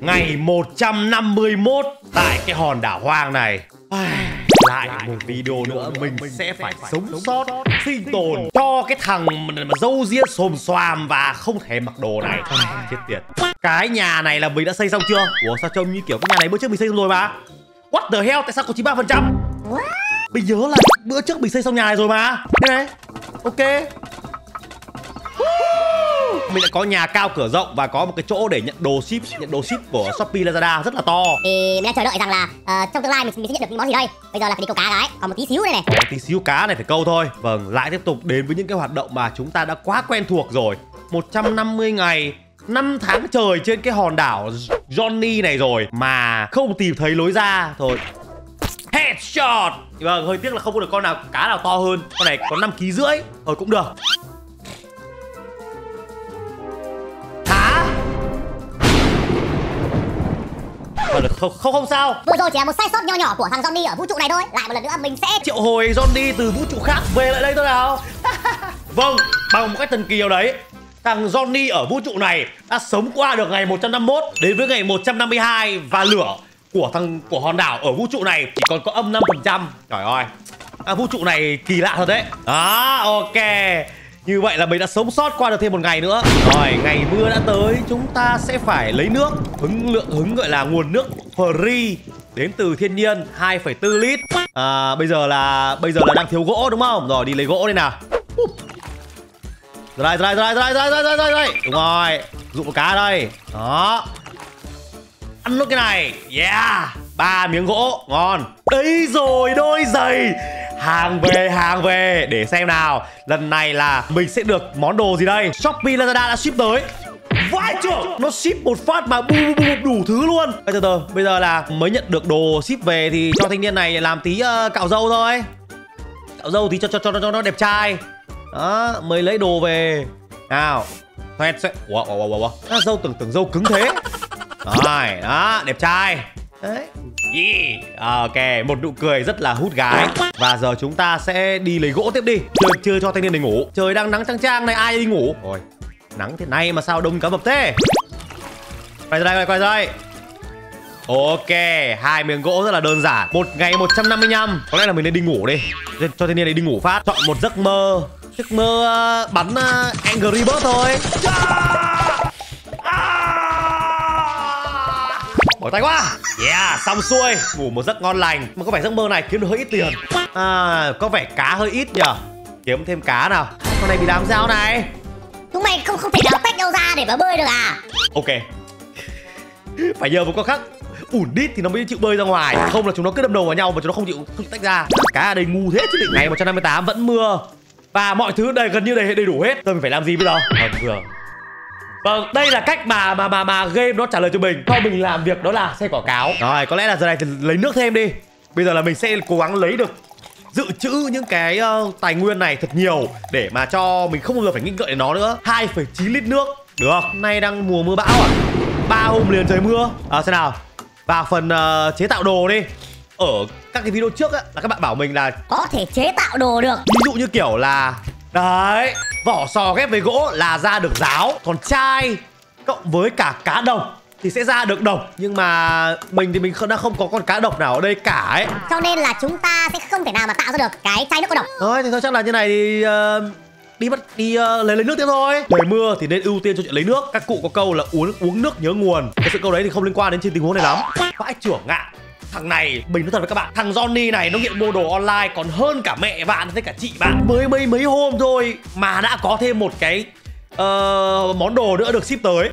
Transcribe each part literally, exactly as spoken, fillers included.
Ngày một trăm năm mươi mốt tại cái hòn đảo hoang này. Lại một video nữa mình sẽ phải sống sót, sinh tồn cho cái thằng mà râu ria xồm xoàm và không thể mặc đồ này. Chết tiệt. Cái nhà này là mình đã xây xong chưa? Ủa sao trông như kiểu cái nhà này bữa trước mình xây xong rồi mà. What the hell, tại sao có chín mươi ba phần trăm? Mình nhớ là bữa trước mình xây xong nhà này rồi mà. Đây này. Ok. Mình đã có nhà cao cửa rộng và có một cái chỗ để nhận đồ ship, nhận đồ ship của Shopee Lazada rất là to. Thì mình đang chờ đợi rằng là uh, trong tương lai mình, mình sẽ nhận được những món gì đây. Bây giờ là phải đi câu cá cái, còn một tí xíu đây này. Một tí xíu cá này phải câu thôi. Vâng, lại tiếp tục đến với những cái hoạt động mà chúng ta đã quá quen thuộc rồi. một trăm năm mươi ngày, năm tháng trời trên cái hòn đảo Johnny này rồi mà không tìm thấy lối ra. Thôi headshot. Vâng, hơi tiếc là không có được con nào cá nào to hơn. Con này có năm ký rưỡi. Thôi cũng được. Hả? Không, không không sao. Vừa rồi chỉ là một sai sót nho nhỏ của thằng Johnny ở vũ trụ này thôi. Lại một lần nữa mình sẽ triệu hồi Johnny từ vũ trụ khác về lại đây thôi nào. Vâng, bằng một cách thần kỳ nào đấy, thằng Johnny ở vũ trụ này đã sống qua được ngày một trăm năm mươi mốt đến với ngày một trăm năm mươi hai và lửa của thằng của hòn đảo ở vũ trụ này chỉ còn có âm năm phần trăm. Trời ơi, à, vũ trụ này kỳ lạ thật đấy. Đó, ok. Như vậy là mình đã sống sót qua được thêm một ngày nữa. Rồi, ngày mưa đã tới, chúng ta sẽ phải lấy nước. Hứng lượng hứng gọi là nguồn nước free đến từ thiên nhiên hai phẩy bốn lít. À, bây giờ là bây giờ là đang thiếu gỗ đúng không? Rồi đi lấy gỗ đây nào. Rồi rồi rồi rồi rồi rồi rồi rồi rồi. Đúng rồi, dụng cá đây. Đó. Ăn nốt cái này. Yeah, ba miếng gỗ, ngon. Đây rồi, đôi giày. Hàng về, hàng về. Để xem nào, lần này là mình sẽ được món đồ gì đây? Shopee Lazada đã ship tới. Vãi trưởng, nó ship một phát mà bu bu bu đủ thứ luôn. Bây giờ từ bây giờ là mới nhận được đồ ship về thì cho thanh niên này làm tí uh, cạo râu thôi. Cạo râu tí cho cho cho cho nó đẹp trai. Đó, mới lấy đồ về. Nào. Xoẹt xoẹt. Wow wow wow wow. À, râu tưởng tưởng râu cứng thế. Rồi, đó, đẹp trai. Đấy. Yeah. Ok, một nụ cười rất là hút gái. Và giờ chúng ta sẽ đi lấy gỗ tiếp đi. Chưa, chưa cho thanh niên này ngủ. Trời đang nắng chang chang này, ai đi ngủ. Rồi, nắng thế này mà sao đông cá mập thế. Quay ra đây, quay ra đây. Ok, hai miếng gỗ rất là đơn giản. Một ngày một trăm năm mươi lăm. Có lẽ là mình nên đi ngủ đi. Cho thanh niên này đi ngủ phát. Chọn một giấc mơ. Giấc mơ uh, bắn uh, Angry Bird thôi. Mỏi tay quá. Yeah, xong xuôi. Ngủ một giấc ngon lành. Mà có vẻ giấc mơ này kiếm được hơi ít tiền. À, có vẻ cá hơi ít nhờ. Kiếm thêm cá nào. Con này bị làm sao này? chúng mày không không thể nào tách nhau ra để mà bơi được à? Ok. Phải nhờ một con khác ủn đít thì nó mới chịu bơi ra ngoài. Không là chúng nó cứ đâm đầu vào nhau mà chúng nó không chịu, không chịu tách ra. Cá ở đây ngu thế chứ định. Ngày một trăm năm mươi tám vẫn mưa. Và mọi thứ đây gần như đầy đầy đủ hết. Tôi mình phải làm gì bây giờ? À, vừa. Vâng, đây là cách mà mà mà mà game nó trả lời cho mình. Cho mình làm việc đó là xem quảng cáo. Rồi, có lẽ là giờ này thì lấy nước thêm đi. Bây giờ là mình sẽ cố gắng lấy được, dự trữ những cái uh, tài nguyên này thật nhiều để mà cho mình không bao giờ phải nghĩ ngợi đến nó nữa. hai phẩy chín lít nước. Được. Nay đang mùa mưa bão à? Ba hôm liền trời mưa. À, xem nào. Vào phần uh, chế tạo đồ đi. Ở các cái video trước á là các bạn bảo mình là có thể chế tạo đồ được. Ví dụ như kiểu là đấy, vỏ sò ghép với gỗ là ra được giáo. Còn chai cộng với cả cá độc thì sẽ ra được độc. Nhưng mà mình thì mình đã không có con cá độc nào ở đây cả ấy. Cho nên là chúng ta sẽ không thể nào mà tạo ra được cái chai nước có độc. Thôi thì thôi chắc là như này thì uh, đi bắt đi uh, lấy lấy nước tiếp thôi. Trời mưa thì nên ưu tiên cho chuyện lấy nước. Các cụ có câu là uống uống nước nhớ nguồn. Cái sự câu đấy thì không liên quan đến trên tình huống này lắm. Vãi trưởng ạ. Thằng này, mình nói thật với các bạn, thằng Johnny này nó nghiện mua đồ online còn hơn cả mẹ bạn với cả chị bạn. Mới mấy mấy hôm thôi mà đã có thêm một cái uh, món đồ nữa được ship tới.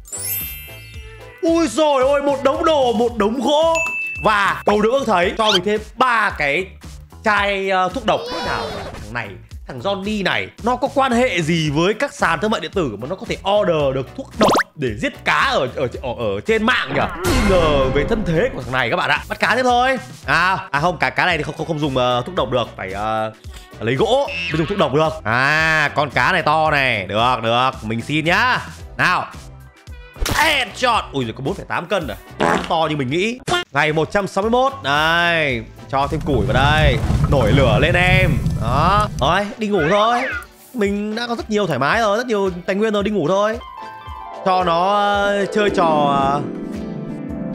Ui rồi ôi, một đống đồ, một đống gỗ. Và cầu được ước thấy cho mình thêm ba cái chai uh, thuốc độc. Thế nào thằng này, thằng Johnny này nó có quan hệ gì với các sàn thương mại điện tử mà nó có thể order được thuốc độc để giết cá ở ở ở, ở trên mạng nhỉ? Nghi ngờ về thân thế của thằng này các bạn ạ. Bắt cá thế thôi. À, à không, cá cá này thì không không không dùng uh, thuốc độc được, phải uh, lấy gỗ mới dùng thuốc độc được. À, con cá này to này, được được, mình xin nhá. Nào. Headshot. Ui rồi có bốn phẩy tám cân rồi. Không to như mình nghĩ. Ngày một trăm sáu mươi mốt. Đây, cho thêm củi vào đây. Nổi lửa lên em. Đó. Rồi, đi ngủ thôi. Mình đã có rất nhiều thoải mái rồi, rất nhiều tài nguyên rồi, đi ngủ thôi. Cho nó uh, chơi trò uh,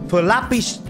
Flappy.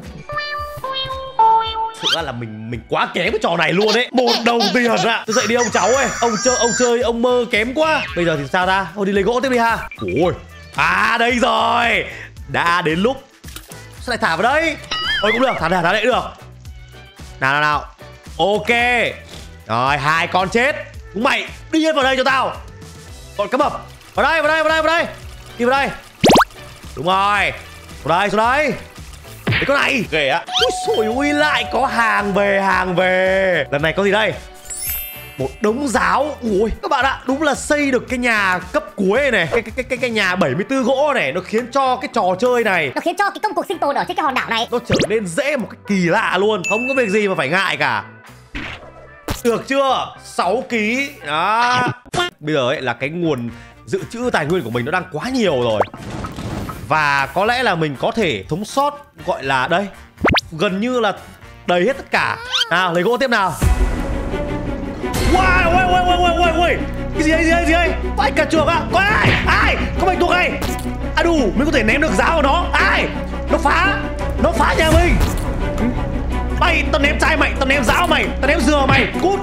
Thực ra là mình mình quá kém cái trò này luôn đấy. Một đồng tiền ạ. Tôi dậy đi ông cháu ơi. Ông chơi ông chơi ông mơ kém quá. Bây giờ thì sao ta? Thôi đi lấy gỗ tiếp đi ha. Ôi. À đây rồi. Đã đến lúc. Sao lại thả vào đây? Ôi cũng được, thả thả thả đây được. Nào nào nào. Ok. Rồi hai con chết. Chúng mày đi yên vào đây cho tao. Còn cá mập. Vào đây vào đây vào đây vào đây. Đi vào đây. Đúng rồi. Vào đây xuống đây. Cái con này ghê á. Úi xồi ui, lại có hàng về hàng về. Lần này có gì đây? Một đống giáo. Ui các bạn ạ, đúng là xây được cái nhà cấp cuối này, này. Cái, cái, cái, cái nhà bảy mươi tư gỗ này. Nó khiến cho cái trò chơi này, Nó khiến cho cái công cuộc sinh tồn ở trên cái hòn đảo này nó trở nên dễ một cách kỳ lạ luôn. Không có việc gì mà phải ngại cả. Được chưa? sáu ký. Đó. Bây giờ ấy là cái nguồn dự trữ tài nguyên của mình nó đang quá nhiều rồi. Và có lẽ là mình có thể thống sót, gọi là đây, gần như là đầy hết tất cả. Nào lấy gỗ tiếp nào. Wow, wow, wow, wow, wow, wow. Cái gì đây, gì đây, gì đây? Vãi cả chuồng á. Có ai? Ai? Có bạch tuộc này. À đủ, mình có thể ném được giáo vào nó. Ai? Nó phá. Nó phá nhà mình. Mày, tao ném chai mày, tao ném giáo mày, tao ném dừa mày. Cút.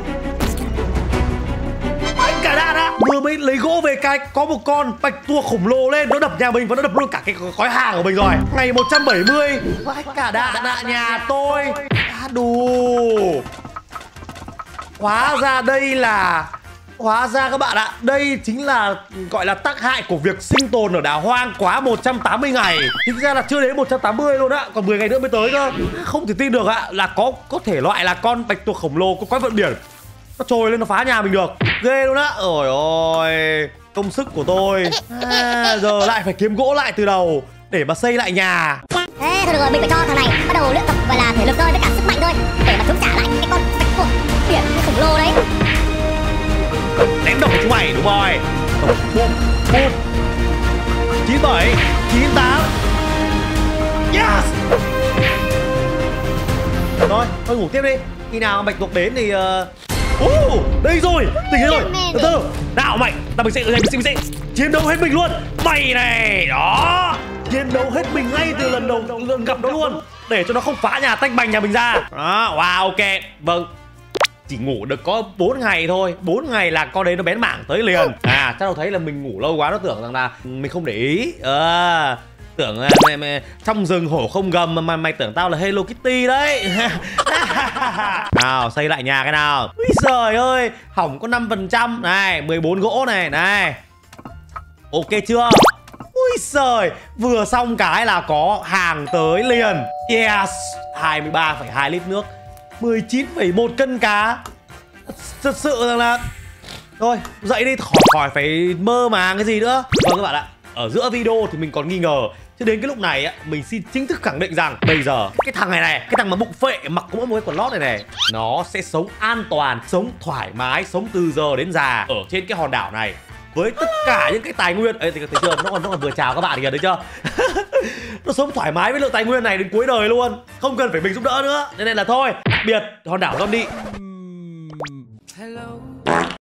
Vãi cả đạn á. Vừa mới lấy gỗ về cái có một con bạch tuộc khổng lồ lên, nó đập nhà mình và nó đập luôn cả cái gói hàng của mình rồi. Ngày một trăm bảy mươi. Vãi cả đạn ạ, nhà tôi. À đủ. Hóa ra đây là Hóa ra các bạn ạ, đây chính là gọi là tác hại của việc sinh tồn ở đảo hoang quá một trăm tám mươi ngày. Chính ra là chưa đến một trăm tám mươi luôn á, còn mười ngày nữa mới tới cơ. Không thể tin được ạ, là có có thể loại là con bạch tuộc khổng lồ có quái vật biển. Nó trồi lên nó phá nhà mình được. Ghê luôn á. Ôi ôi, công sức của tôi. À, giờ lại phải kiếm gỗ lại từ đầu để mà xây lại nhà. Thế thôi được rồi, mình phải cho thằng này bắt đầu luyện tập gọi là thể lực thôi với cả sức mạnh thôi, để mà chống trả lại cái con bạch tuộc biển khổng lồ đấy. Ném độc của chúng mày, đúng rồi. Bum, bum. chín bảy, chín tám. Yes. Rồi, thôi ngủ tiếp đi. Khi nào bạch tuộc đến thì... Uh... Uh, đây rồi, tỉnh rồi. Từ từ. Nào mày, tao mình sẽ, mình sẽ, mình sẽ chiến đấu hết mình luôn. Mày này, đó. Chiến đấu hết mình ngay từ lần đầu lần gặp nó luôn, để cho nó không phá nhà tách bành nhà mình ra. Đó, wow, ok. Vâng. Chỉ ngủ được có bốn ngày thôi. bốn ngày là con đấy nó bén mảng tới liền. À, chắc nó thấy là mình ngủ lâu quá, nó tưởng rằng là mình không để ý. À, tưởng là mày, mày, trong rừng hổ không gầm mà mày, mày tưởng tao là Hello Kitty đấy. Nào, xây lại nhà cái nào. Úi giời ơi, hỏng có năm phần trăm. Này, mười bốn gỗ này, này. Ok chưa? Ui giời, vừa xong cái là có hàng tới liền. Yes, hai mươi ba phẩy hai lít nước, mười chín phẩy một cân cá. Thật sự rằng là... Thôi, dậy đi, khỏi khỏi phải mơ màng cái gì nữa. Vâng các bạn ạ, ở giữa video thì mình còn nghi ngờ, chứ đến cái lúc này á, mình xin chính thức khẳng định rằng bây giờ cái thằng này này, cái thằng mà bụng phệ mặc có mỗi một cái quần lót này này, nó sẽ sống an toàn, sống thoải mái, sống từ giờ đến già ở trên cái hòn đảo này với tất cả những cái tài nguyên. Ê, thấy chưa, nó còn nó còn vừa chào các bạn kìa, thấy chưa? Nó sống thoải mái với lượng tài nguyên này đến cuối đời luôn, không cần phải mình giúp đỡ nữa. Nên là thôi, tạm biệt hòn đảo zombie.